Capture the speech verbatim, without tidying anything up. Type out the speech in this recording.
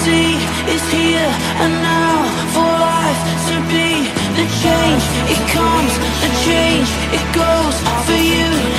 see is here and now, for life to be. The change, it comes, the change, it goes. For you